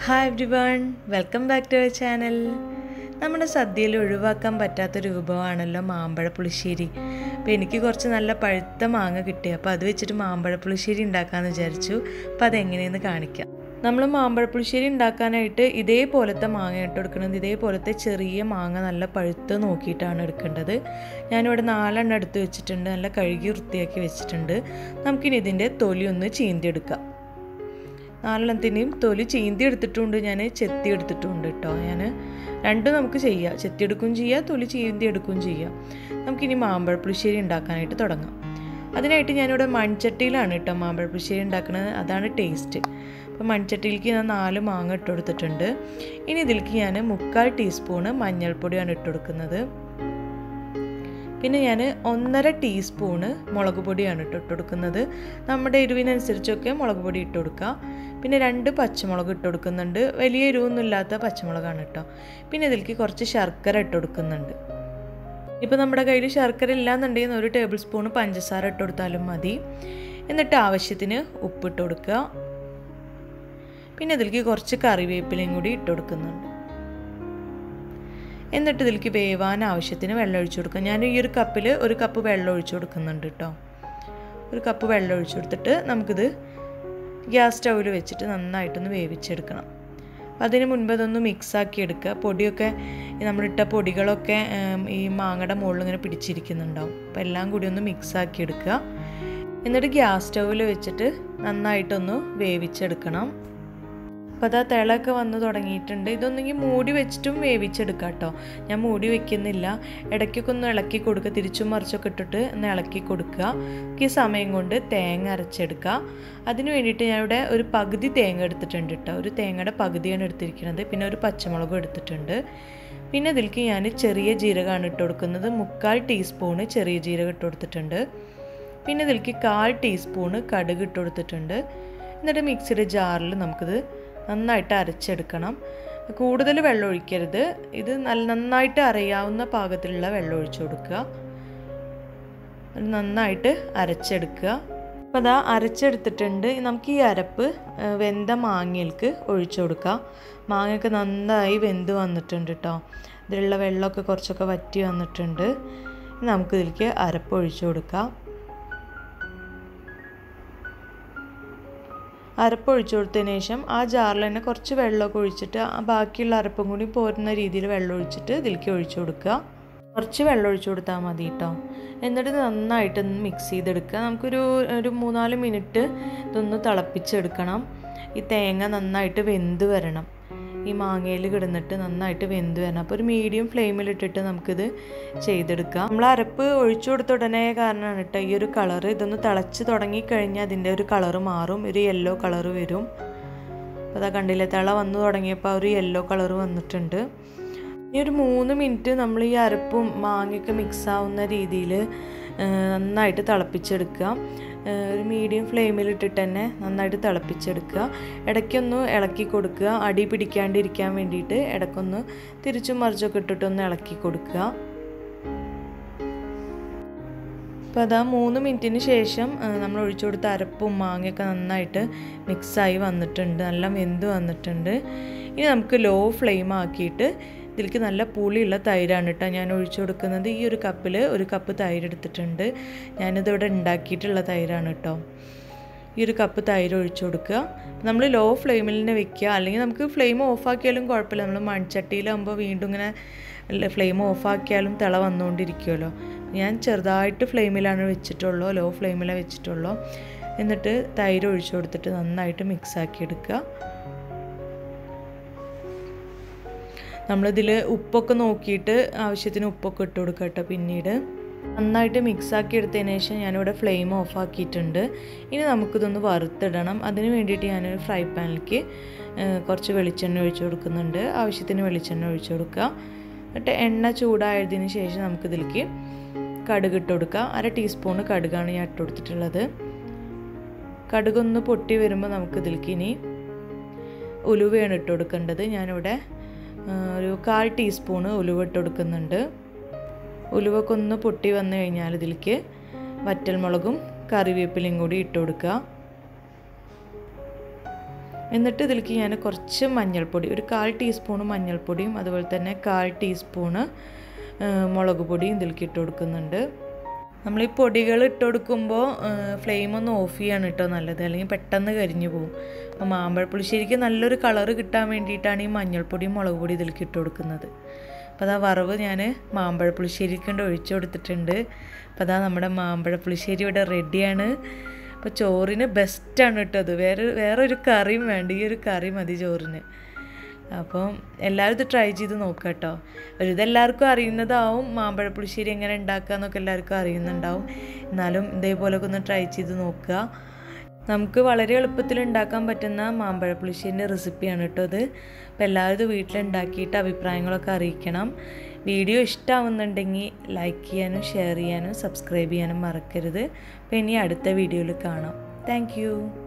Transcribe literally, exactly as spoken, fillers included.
Hi everyone, welcome back to our channel. നമ്മുടെ സദ്യയിൽ ഒഴിവാക്കാൻ പറ്റാത്തൊരു വിഭവമാണല്ലോ മാമ്പഴ പുളിശ്ശേരി. അപ്പോൾ എനിക്ക് കുറച്ച് നല്ല പഴുത്ത മാങ്ങ കിട്ടി. അപ്പോൾ അത് വെച്ചിട്ട് മാമ്പഴ പുളിശ്ശേരി ഉണ്ടാക്കാമെന്ന് വിചാരിച്ചു. അപ്പോൾ അതെങ്ങനെയെന്ന് കാണിക്കാം. നമ്മൾ മാമ്പഴ പുളിശ്ശേരി ഉണ്ടാക്കാനായിട്ട് ഇതേപോലത്തെ മാങ്ങ ഇട്ട് കൊടുക്കുന്നത്. ഇതേപോലത്തെ ചെറിയ മാങ്ങ നല്ല പഴുത്ത് നോക്കിയിട്ടാണ് എടുക്കേണ്ടത്. ഞാനിവിടെ നാലെണ്ണം എടുത്ത് വെച്ചിട്ടുണ്ട്. നല്ല കഴുകി വൃത്തിയാക്കി വെച്ചിട്ടുണ്ട്. നമുക്കിനി ഇതിൻ്റെ തൊലി ഒന്ന് ചീന്തിയെടുക്കാം. നാലെണ്ണത്തിൻ്റെയും തൊലി ചീന്തി എടുത്തിട്ടുണ്ട്, ഞാൻ ചെത്തി എടുത്തിട്ടുണ്ട് കേട്ടോ. ഞാൻ രണ്ടും നമുക്ക് ചെയ്യാം, ചെത്തി എടുക്കുകയും ചെയ്യാം, തൊലി ചീന്തി എടുക്കുകയും ചെയ്യാം. നമുക്കിനി മാമ്പഴ പുളിശ്ശേരി ഉണ്ടാക്കാനായിട്ട് തുടങ്ങാം. അതിനായിട്ട് ഞാനിവിടെ മൺചട്ടിയിലാണ് കേട്ടോ മാമ്പഴ പുളിശ്ശേരി ഉണ്ടാക്കുന്നത്, അതാണ് ടേസ്റ്റ്. അപ്പോൾ മൺചട്ടിയിലേക്ക് ഞാൻ നാല് മാങ്ങ ഇട്ട് കൊടുത്തിട്ടുണ്ട്. ഇനി ഇതിലേക്ക് ഞാൻ മുക്കാൽ ടീസ്പൂണ് മഞ്ഞൾപ്പൊടിയാണ് ഇട്ട് കൊടുക്കുന്നത്. പിന്നെ ഞാൻ ഒന്നര ടീസ്പൂണ് മുളക് പൊടിയാണ് ഇട്ട് ഇട്ട് കൊടുക്കുന്നത്. നമ്മുടെ എരിവിനനുസരിച്ചൊക്കെ മുളക് പൊടി ഇട്ട് കൊടുക്കുക. പിന്നെ രണ്ട് പച്ചമുളക് ഇട്ട് കൊടുക്കുന്നുണ്ട്, വലിയ എരിവൊന്നും ഇല്ലാത്ത പച്ചമുളകാണ് കേട്ടോ. പിന്നെ ഇതിലേക്ക് കുറച്ച് ശർക്കര ഇട്ട് കൊടുക്കുന്നുണ്ട്. ഇപ്പോൾ നമ്മുടെ കയ്യിൽ ശർക്കര ഇല്ലാന്നുണ്ടെങ്കിൽ ഒരു ടേബിൾ സ്പൂൺ പഞ്ചസാര ഇട്ട് കൊടുത്താലും മതി. എന്നിട്ട് ആവശ്യത്തിന് ഉപ്പിട്ട് കൊടുക്കുക. പിന്നെ ഇതിലേക്ക് കുറച്ച് കറിവേപ്പിലയും കൂടി ഇട്ട് കൊടുക്കുന്നുണ്ട്. എന്നിട്ട് ഇതിലേക്ക് വേവാൻ ആവശ്യത്തിന് വെള്ളം ഒഴിച്ചു കൊടുക്കുക. ഞാൻ ഈ ഒരു കപ്പിൽ ഒരു കപ്പ് വെള്ളം ഒഴിച്ചു കൊടുക്കുന്നുണ്ട് കേട്ടോ. ഒരു കപ്പ് വെള്ളം ഒഴിച്ചു കൊടുത്തിട്ട് നമുക്കിത് ഗ്യാസ് സ്റ്റൗവിൽ വെച്ചിട്ട് നന്നായിട്ടൊന്ന് വേവിച്ചെടുക്കണം. അപ്പോൾ അതിന് മുൻപ് അതൊന്ന് മിക്സാക്കി എടുക്കുക. പൊടിയൊക്കെ നമ്മളിട്ട പൊടികളൊക്കെ ഈ മാങ്ങയുടെ മുകളിൽ ഇങ്ങനെ പിടിച്ചിരിക്കുന്നുണ്ടാവും. അപ്പോൾ എല്ലാം കൂടി ഒന്ന് മിക്സാക്കി എടുക്കുക. എന്നിട്ട് ഗ്യാസ് സ്റ്റൗവിൽ വെച്ചിട്ട് നന്നായിട്ടൊന്ന് വേവിച്ചെടുക്കണം. അപ്പോൾ അതാ തിളയൊക്കെ വന്ന് തുടങ്ങിയിട്ടുണ്ട്. ഇതൊന്നെങ്കിൽ മൂടി വെച്ചിട്ടും വേവിച്ചെടുക്കാം കേട്ടോ. ഞാൻ മൂടി വെക്കുന്നില്ല, ഇടയ്ക്കൊക്കെ ഒന്ന് ഇളക്കി കൊടുക്കുക, തിരിച്ചും മറിച്ചൊക്കെ ഇട്ടിട്ട് ഒന്ന് ഇളക്കി കൊടുക്കുക. ഈ സമയം കൊണ്ട് തേങ്ങ അരച്ചെടുക്കുക. അതിന് വേണ്ടിയിട്ട് ഞാനിവിടെ ഒരു പകുതി തേങ്ങ എടുത്തിട്ടുണ്ട് കേട്ടോ. ഒരു തേങ്ങയുടെ പകുതിയാണ് എടുത്തിരിക്കുന്നത്. പിന്നെ ഒരു പച്ചമുളകും എടുത്തിട്ടുണ്ട്. പിന്നെ ഇതിലേക്ക് ഞാൻ ചെറിയ ജീരകമാണ് ഇട്ട് കൊടുക്കുന്നത്. മുക്കാൽ ടീസ്പൂണ് ചെറിയ ജീരകം ഇട്ട് കൊടുത്തിട്ടുണ്ട്. പിന്നെ ഇതിലേക്ക് കാൽ ടീസ്പൂണ് കടുക് ഇട്ട് കൊടുത്തിട്ടുണ്ട്. എന്നിട്ട് മിക്സിയുടെ ജാറിൽ നമുക്കിത് നന്നായിട്ട് അരച്ചെടുക്കണം. കൂടുതൽ വെള്ളം ഒഴിക്കരുത്. ഇത് നല്ല നന്നായിട്ട് അറിയാവുന്ന പാകത്തിലുള്ള വെള്ളം ഒഴിച്ചു കൊടുക്കുക. നന്നായിട്ട് അരച്ചെടുക്കുക. അപ്പോൾ അതാ അരച്ചെടുത്തിട്ടുണ്ട്. നമുക്ക് ഈ അരപ്പ് വെന്ത മാങ്ങയിലേക്ക് ഒഴിച്ചു കൊടുക്കാം. മാങ്ങയൊക്കെ നന്നായി വെന്ത് വന്നിട്ടുണ്ട് കേട്ടോ. ഇതിലുള്ള വെള്ളമൊക്കെ കുറച്ചൊക്കെ വറ്റി വന്നിട്ടുണ്ട്. നമുക്കിതിലേക്ക് അരപ്പ് ഒഴിച്ചു കൊടുക്കാം. അരപ്പ് ഒഴിച്ചു കൊടുത്തതിന് ശേഷം ആ ജാറിൽ തന്നെ കുറച്ച് വെള്ളമൊക്കെ ഒഴിച്ചിട്ട് ബാക്കിയുള്ള അരപ്പും കൂടി പോരുന്ന രീതിയിൽ വെള്ളം ഒഴിച്ചിട്ട് ഇതിലേക്ക് ഒഴിച്ചു കൊടുക്കുക. കുറച്ച് വെള്ളം ഒഴിച്ചു കൊടുത്താൽ മതി കേട്ടോ. എന്നിട്ട് നന്നായിട്ടൊന്ന് മിക്സ് ചെയ്തെടുക്കുക. നമുക്കൊരു ഒരു മൂന്നാല് മിനിറ്റ് ഇതൊന്ന് തിളപ്പിച്ചെടുക്കണം. ഈ തേങ്ങ നന്നായിട്ട് വെന്ത് വരണം. ഈ മാങ്ങയിൽ കിടന്നിട്ട് നന്നായിട്ട് വെന്ത് വരണം. അപ്പോൾ ഒരു മീഡിയം ഫ്ലെയിമിലിട്ടിട്ട് നമുക്കിത് ചെയ്തെടുക്കാം. നമ്മൾ അരപ്പ് ഒഴിച്ചു കൊടുത്ത ഉടനെ കാരണമാണ് കേട്ടോ ഈ ഒരു കളറ്. ഇതൊന്ന് തിളച്ച് തുടങ്ങിക്കഴിഞ്ഞാൽ അതിൻ്റെ ഒരു കളറ് മാറും, ഒരു യെല്ലോ കളറ് വരും. അപ്പോൾ അതാ കണ്ടില്ലേ, തിള വന്നു തുടങ്ങിയപ്പോൾ ഒരു യെല്ലോ കളറ് വന്നിട്ടുണ്ട്. ഈ ഒരു മൂന്ന് മിനിറ്റ് നമ്മൾ ഈ അരപ്പും മാങ്ങയൊക്കെ മിക്സ് ആവുന്ന രീതിയിൽ നന്നായിട്ട് തിളപ്പിച്ചെടുക്കുക. ഒരു മീഡിയം ഫ്ലെയിമിലിട്ടിട്ട് തന്നെ നന്നായിട്ട് തിളപ്പിച്ചെടുക്കുക. ഇടയ്ക്കൊന്ന് ഇളക്കി കൊടുക്കുക, അടി പിടിക്കാണ്ടിരിക്കാൻ വേണ്ടിയിട്ട് ഇടയ്ക്കൊന്ന് തിരിച്ചും മറിച്ചൊക്കെ ഇട്ടിട്ടൊന്ന് ഇളക്കി കൊടുക്കുക. അപ്പോൾ അതാ മൂന്ന് മിനിറ്റിന് ശേഷം നമ്മൾ ഒഴിച്ചു കൊടുത്ത അരപ്പും മാങ്ങയൊക്കെ നന്നായിട്ട് മിക്സായി വന്നിട്ടുണ്ട്, നല്ല വെന്ത് വന്നിട്ടുണ്ട്. ഇനി നമുക്ക് ലോ ഫ്ലെയിം ആക്കിയിട്ട് ഇതിലേക്ക് നല്ല പുളിയുള്ള തൈരാണ് കേട്ടോ ഞാൻ ഒഴിച്ചു കൊടുക്കുന്നത്. ഈ ഒരു കപ്പിൽ ഒരു കപ്പ് തൈര് എടുത്തിട്ടുണ്ട്. ഞാനിതിവിടെ ഉണ്ടാക്കിയിട്ടുള്ള തൈരാണ് കേട്ടോ. ഈ ഒരു കപ്പ് തൈര് ഒഴിച്ചു കൊടുക്കുക. നമ്മൾ ലോ ഫ്ലെയിമിൽ തന്നെ വെക്കുക, അല്ലെങ്കിൽ നമുക്ക് ഫ്ലെയിം ഓഫാക്കിയാലും കുഴപ്പമില്ല. നമ്മൾ മൺചട്ടിയിലാകുമ്പോൾ വീണ്ടും ഇങ്ങനെ ഫ്ലെയിം ഓഫാക്കിയാലും തിള വന്നുകൊണ്ടിരിക്കുമല്ലോ. ഞാൻ ചെറുതായിട്ട് ഫ്ലെയിമിലാണ് വെച്ചിട്ടുള്ളൂ, ലോ ഫ്ലെയിമിലാണ് വെച്ചിട്ടുള്ളൂ. എന്നിട്ട് തൈര് ഒഴിച്ചു കൊടുത്തിട്ട് നന്നായിട്ട് മിക്സാക്കി എടുക്കുക. നമ്മളിതിൽ ഉപ്പൊക്കെ നോക്കിയിട്ട് ആവശ്യത്തിന് ഉപ്പൊക്കെ ഇട്ട് കൊടുക്കുക കേട്ടോ. പിന്നീട് നന്നായിട്ട് മിക്സാക്കി എടുത്തതിന് ശേഷം ഞാനിവിടെ ഫ്ലെയിം ഓഫാക്കിയിട്ടുണ്ട്. ഇനി നമുക്കിതൊന്ന് വറുത്തിടണം. അതിന് വേണ്ടിയിട്ട് ഞാനൊരു ഫ്രൈ പാനിലേക്ക് കുറച്ച് വെളിച്ചെണ്ണ ഒഴിച്ചു കൊടുക്കുന്നുണ്ട്. ആവശ്യത്തിന് വെളിച്ചെണ്ണ ഒഴിച്ചു കൊടുക്കുക. എന്നിട്ട് എണ്ണ ചൂടായതിന് ശേഷം നമുക്കിതിലേക്ക് കടുക് ഇട്ട് കൊടുക്കുക. അര ടീസ്പൂണ് കടുകാണ് ഞാൻ ഇട്ട് കൊടുത്തിട്ടുള്ളത്. കടുകൊന്ന് പൊട്ടി വരുമ്പോൾ നമുക്കിതിലേക്ക് ഇനി ഉലുവയാണ് ഇട്ട് കൊടുക്കേണ്ടത്. ഞാനിവിടെ ഒരു കാൽ ടീസ്പൂണ് ഉലുവ ഇട്ട് കൊടുക്കുന്നുണ്ട്. ഉലുവൊക്കെ ഒന്ന് പൊട്ടി വന്നു കഴിഞ്ഞാൽ ഇതിലേക്ക് വറ്റൽമുളകും കറിവേപ്പിലയും കൂടി ഇട്ട് കൊടുക്കുക. എന്നിട്ട് ഇതിലേക്ക് ഞാൻ കുറച്ച് മഞ്ഞൾപ്പൊടി, ഒരു കാൽ ടീസ്പൂണ് മഞ്ഞൾപ്പൊടിയും അതുപോലെ തന്നെ കാൽ ടീസ്പൂണ് മുളക് പൊടിയും ഇതിലേക്ക് ഇട്ട് കൊടുക്കുന്നുണ്ട്. നമ്മൾ ഈ പൊടികൾ ഇട്ട് കൊടുക്കുമ്പോൾ ഫ്ലെയിം ഒന്ന് ഓഫ് ചെയ്യാണ് കേട്ടോ നല്ലത്, അല്ലെങ്കിൽ പെട്ടെന്ന് കരിഞ്ഞു പോകും. അപ്പോൾ മാമ്പഴ പുളിശ്ശേരിക്ക് നല്ലൊരു കളറ് കിട്ടാൻ വേണ്ടിയിട്ടാണ് ഈ മഞ്ഞൾപ്പൊടിയും മുളക് പൊടി ഇതിലേക്ക് ഇട്ട് കൊടുക്കുന്നത്. അപ്പോൾ അതാ വറവ് ഞാൻ മാമ്പഴ പുളിശ്ശേരിക്ക് കൊണ്ട് ഒഴിച്ചു കൊടുത്തിട്ടുണ്ട്. അപ്പോൾ അതാ നമ്മുടെ മാമ്പഴ പുളിശ്ശേരി ഇവിടെ റെഡിയാണ്. അപ്പോൾ ചോറിന് ബെസ്റ്റാണ് കേട്ടോ അത്. വേറെ വേറൊരു കറിയും വേണ്ട, ഈ ഒരു കറി മതി ചോറിന്. അപ്പം എല്ലാവരും ഇത് ട്രൈ ചെയ്ത് നോക്കുക കേട്ടോ. ഒരു ഇതെല്ലാവർക്കും അറിയുന്നതാവും, മാമ്പഴ പുളിശ്ശേരി എങ്ങനെ ഉണ്ടാക്കുക എന്നൊക്കെ എല്ലാവർക്കും അറിയുന്നുണ്ടാവും. എന്നാലും ഇതേപോലൊക്കെ ഒന്ന് ട്രൈ ചെയ്ത് നോക്കുക. നമുക്ക് വളരെ എളുപ്പത്തിൽ ഉണ്ടാക്കാൻ പറ്റുന്ന മാമ്പഴ പുളിശ്ശേരിൻ്റെ റെസിപ്പിയാണ് കേട്ടോ ഇത്. അപ്പോൾ എല്ലാവരും ഇത് വീട്ടിലുണ്ടാക്കിയിട്ട് അഭിപ്രായങ്ങളൊക്കെ അറിയിക്കണം. വീഡിയോ ഇഷ്ടമാവുന്നുണ്ടെങ്കിൽ ലൈക്ക് ചെയ്യാനും ഷെയർ ചെയ്യാനും സബ്സ്ക്രൈബ് ചെയ്യാനും മറക്കരുത്. അപ്പോൾ ഇനി അടുത്ത വീഡിയോയിൽ കാണാം. താങ്ക്